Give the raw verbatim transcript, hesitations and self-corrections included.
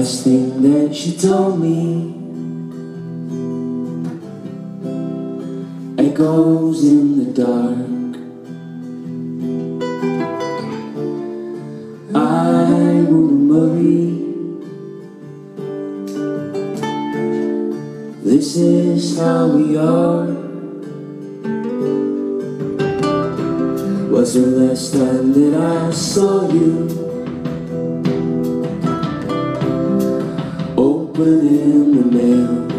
last thing that she told me echoes in the dark. I wouldn't worry, this is how we are. Was the last time that I saw you, opening the mail.